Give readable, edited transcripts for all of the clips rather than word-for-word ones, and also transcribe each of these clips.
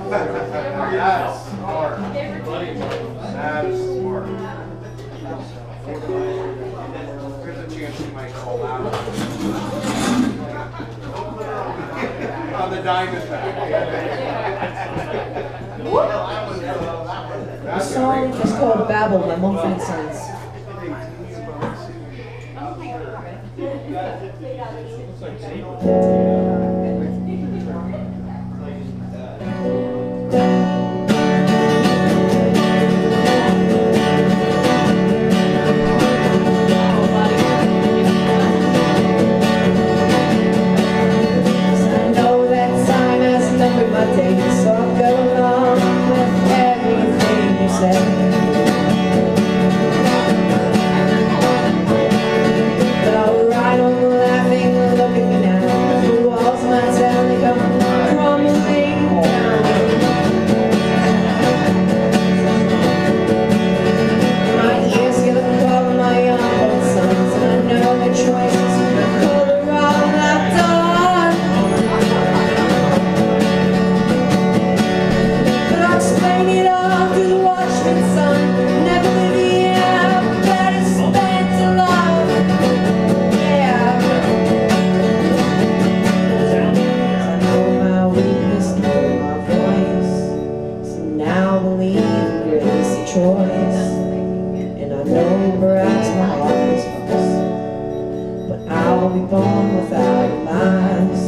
That's smart. That is smart. There's a chance you might call out on the Diamondback. The song is called Babel by Mumford & Sons. And I know perhaps my heart is lost, but I'll be born without lies.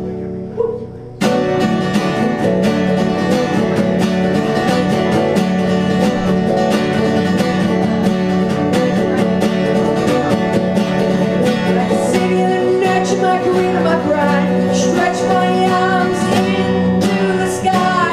Sing and nurture my career and my pride, stretch my arms into the sky.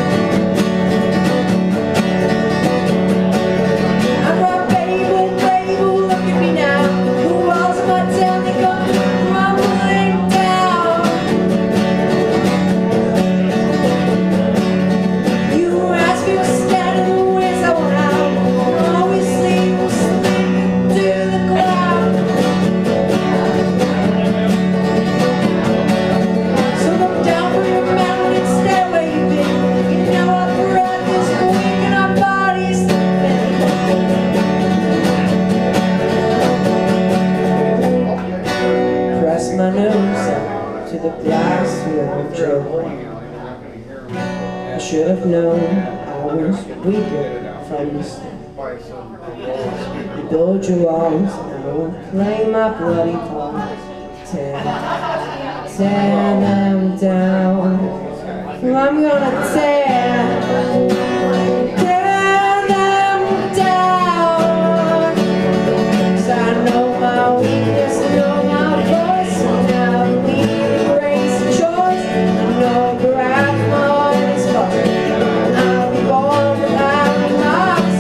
My nose up to the blast with joy. I should have known I was weaker from the start. You build your walls and I won't play my bloody part. Tear them down. Well, I'm gonna tear them down. 'Cause I know my weakness, I know my voice. Now we embrace the choice. I know perhaps my heart is lost. I'll be born without loss.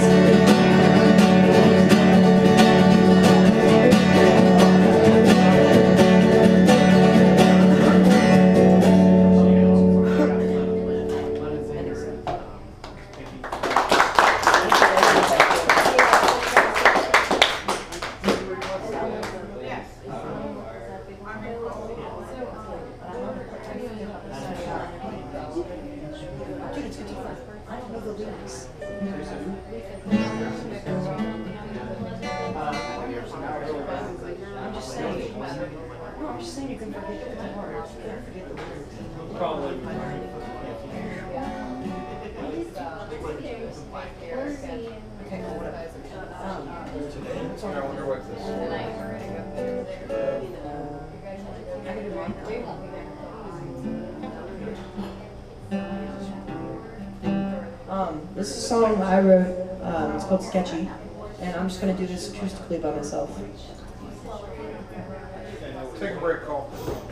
I'm just saying you can forget the words. You can't forget the words. Probably. Okay, well, whatever. I wonder what this is. This is a song I wrote. It's called Sketchy, and I'm just going to do this acoustically by myself. Take a break, Cole.